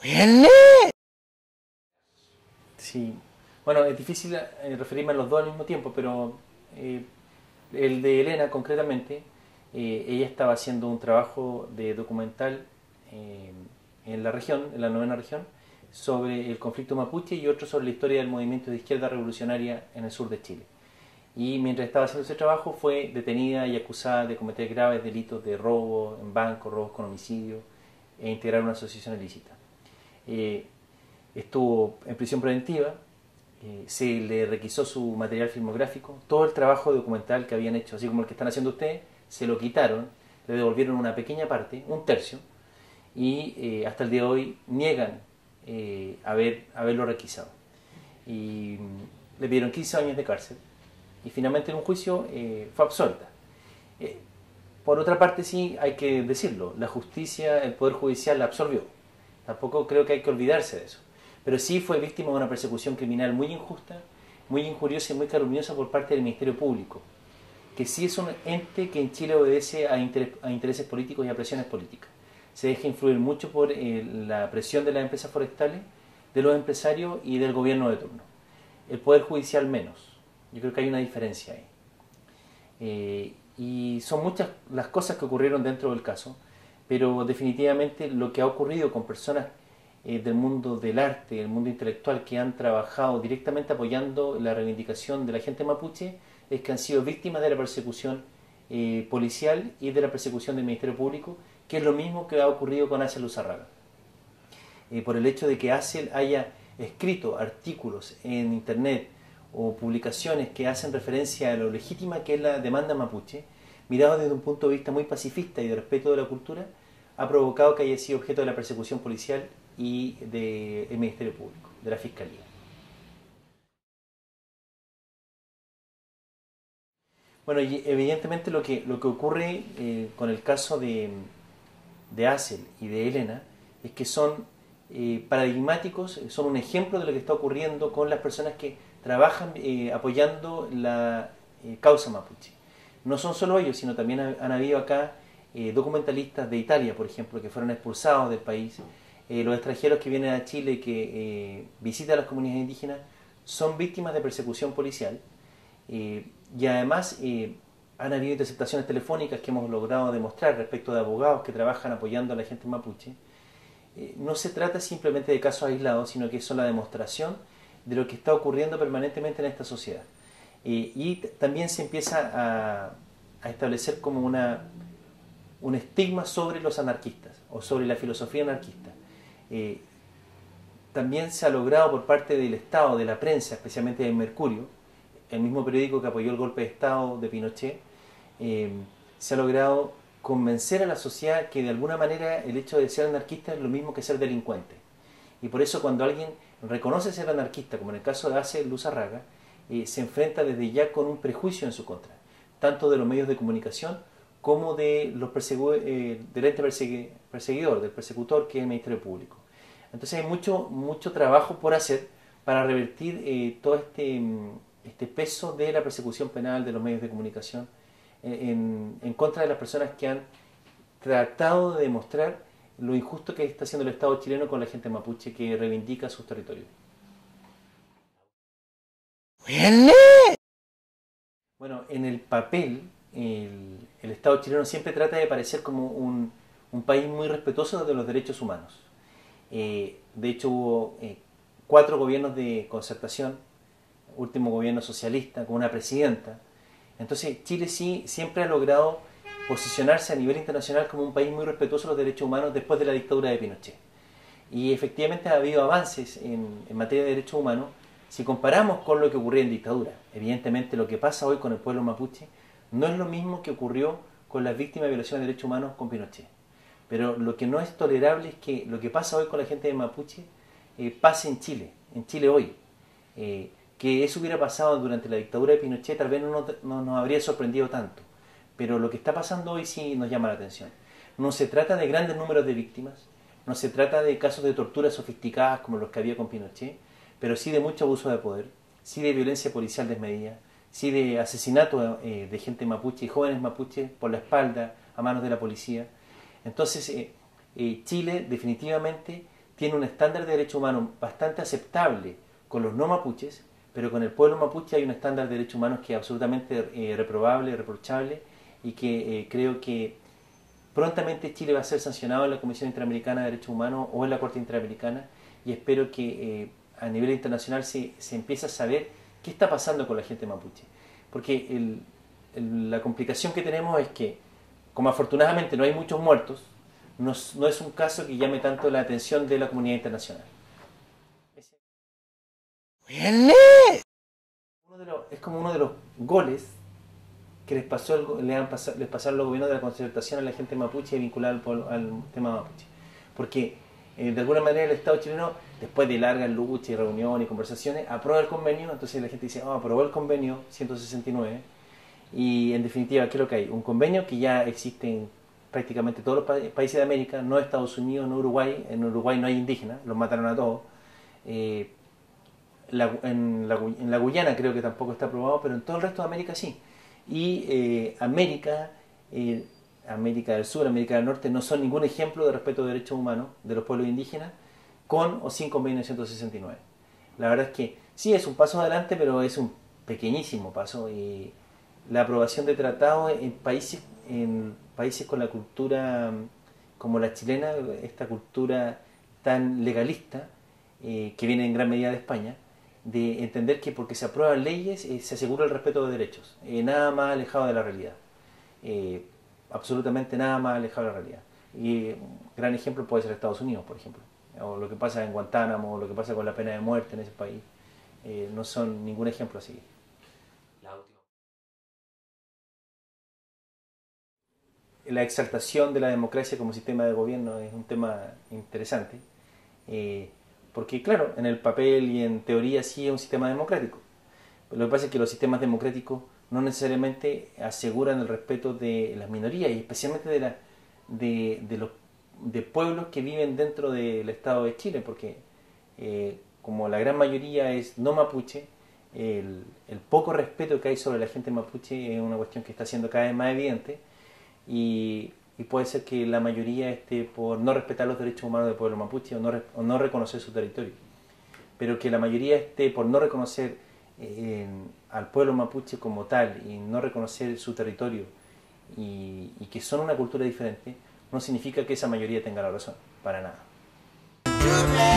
Sí, bueno, es difícil referirme a los dos al mismo tiempo, pero el de Elena concretamente, ella estaba haciendo un trabajo de documental eh, en la región, en la novena región, sobre el conflicto mapuche y otro sobre la historia del movimiento de izquierda revolucionaria en el sur de Chile. Y mientras estaba haciendo ese trabajo fue detenida y acusada de cometer graves delitos de robo en banco, robos con homicidio e integrar una asociación ilícita. Eh, Estuvo en prisión preventiva, se le requisó su material filmográfico, todo el trabajo documental que habían hecho, así como el que están haciendo ustedes, se lo quitaron, le devolvieron una pequeña parte, un tercio, y hasta el día de hoy niegan haberlo requisado. Y le pidieron 15 años de cárcel y finalmente en un juicio fue absuelta. Eh, por otra parte sí hay que decirlo, la justicia, el Poder Judicial la absolvió. Tampoco creo que hay que olvidarse de eso. Pero sí fue víctima de una persecución criminal muy injusta, muy injuriosa y muy calumniosa por parte del Ministerio Público, que sí es un ente que en Chile obedece a intereses políticos y a presiones políticas. Se deja influir mucho por la presión de las empresas forestales, de los empresarios y del gobierno de turno. El Poder Judicial menos. Yo creo que hay una diferencia ahí. Y son muchas las cosas que ocurrieron dentro del caso, pero definitivamente lo que ha ocurrido con personas del mundo del arte, del mundo intelectual, que han trabajado directamente apoyando la reivindicación de la gente mapuche, es que han sido víctimas de la persecución policial y de la persecución del Ministerio Público, que es lo mismo que ha ocurrido con Axel Luzarraga. Por el hecho de que Axel haya escrito artículos en internet o publicaciones que hacen referencia a lo legítima que es la demanda mapuche, mirado desde un punto de vista muy pacifista y de respeto de la cultura, ha provocado que haya sido objeto de la persecución policial y del Ministerio Público, de la Fiscalía. Bueno, y evidentemente lo que ocurre con el caso de Axel y de Elena es que son paradigmáticos, son un ejemplo de lo que está ocurriendo con las personas que trabajan apoyando la causa mapuche. No son solo ellos, sino también han habido acá documentalistas de Italia, por ejemplo, que fueron expulsados del país. Los extranjeros que vienen a Chile y que visitan las comunidades indígenas son víctimas de persecución policial. Y además han habido interceptaciones telefónicas que hemos logrado demostrar respecto de abogados que trabajan apoyando a la gente mapuche. No se trata simplemente de casos aislados, sino que son la demostración de lo que está ocurriendo permanentemente en esta sociedad. Y también se empieza a establecer como un estigma sobre los anarquistas o sobre la filosofía anarquista. También se ha logrado por parte del Estado, de la prensa, especialmente del Mercurio, el mismo periódico que apoyó el golpe de Estado de Pinochet, se ha logrado convencer a la sociedad que de alguna manera el hecho de ser anarquista es lo mismo que ser delincuente. Y por eso cuando alguien reconoce ser anarquista, como en el caso de Axel Luzarraga, se enfrenta desde ya con un prejuicio en su contra, tanto de los medios de comunicación como de los del ente perseguidor, del persecutor que es el Ministerio Público. Entonces hay mucho trabajo por hacer para revertir todo este peso de la persecución penal de los medios de comunicación en contra de las personas que han tratado de demostrar lo injusto que está haciendo el Estado chileno con la gente mapuche que reivindica sus territorios. Bueno, en el papel, el Estado chileno siempre trata de parecer como un país muy respetuoso de los derechos humanos. De hecho, hubo 4 gobiernos de concertación, último gobierno socialista, con una presidenta. Entonces, Chile sí siempre ha logrado posicionarse a nivel internacional como un país muy respetuoso de los derechos humanos después de la dictadura de Pinochet. Y efectivamente ha habido avances en materia de derechos humanos si comparamos con lo que ocurría en dictadura. Evidentemente lo que pasa hoy con el pueblo mapuche no es lo mismo que ocurrió con las víctimas de violación de derechos humanos con Pinochet. Pero lo que no es tolerable es que lo que pasa hoy con la gente de Mapuche pase en Chile hoy. Que eso hubiera pasado durante la dictadura de Pinochet tal vez no nos habría sorprendido tanto. Pero lo que está pasando hoy sí nos llama la atención. No se trata de grandes números de víctimas, no se trata de casos de torturas sofisticadas como los que había con Pinochet, pero sí de mucho abuso de poder, sí de violencia policial desmedida, sí de asesinato de gente mapuche y jóvenes mapuches por la espalda a manos de la policía. Entonces, Chile definitivamente tiene un estándar de derechos humanos bastante aceptable con los no mapuches, pero con el pueblo mapuche hay un estándar de derechos humanos que es absolutamente reprobable, reprochable, y que creo que prontamente Chile va a ser sancionado en la Comisión Interamericana de Derechos Humanos o en la Corte Interamericana, y espero que a nivel internacional se empiece a saber qué está pasando con la gente mapuche. Porque la complicación que tenemos es que, como afortunadamente no hay muchos muertos, no es un caso que llame tanto la atención de la comunidad internacional. Es como uno de los goles que les pasaron los gobiernos de la concertación a la gente mapuche vinculada al tema mapuche. Porque de alguna manera el Estado chileno, después de largas luchas y reuniones y conversaciones, aprueba el convenio. Entonces la gente dice, aprobó el convenio 169, y en definitiva, ¿qué es lo que hay? Un convenio que ya existe en prácticamente todos los países de América, no Estados Unidos, no Uruguay. En Uruguay no hay indígenas, los mataron a todos. En la Guyana creo que tampoco está aprobado, pero en todo el resto de América sí. Y América del Sur, América del Norte no son ningún ejemplo de respeto de derechos humanos de los pueblos indígenas, con o sin convenio 169. La verdad es que sí es un paso adelante, pero es un pequeñísimo paso, y la aprobación de tratados en países con la cultura como la chilena, esta cultura tan legalista, que viene en gran medida de España, de entender que porque se aprueban leyes se asegura el respeto de derechos. Nada más alejado de la realidad. Absolutamente nada más alejado de la realidad. Y un gran ejemplo puede ser Estados Unidos, por ejemplo. O lo que pasa en Guantánamo, o lo que pasa con la pena de muerte en ese país. No son ningún ejemplo a seguir. La exaltación de la democracia como sistema de gobierno es un tema interesante, porque claro, en el papel y en teoría sí es un sistema democrático. Lo que pasa es que los sistemas democráticos no necesariamente aseguran el respeto de las minorías, y especialmente de pueblos que viven dentro del Estado de Chile, porque como la gran mayoría es no mapuche, el poco respeto que hay sobre la gente mapuche es una cuestión que está siendo cada vez más evidente, y puede ser que la mayoría esté por no respetar los derechos humanos del pueblo mapuche, o no reconocer su territorio, pero que la mayoría esté por no reconocer al pueblo mapuche como tal, y no reconocer su territorio, y que son una cultura diferente, no significa que esa mayoría tenga la razón, para nada.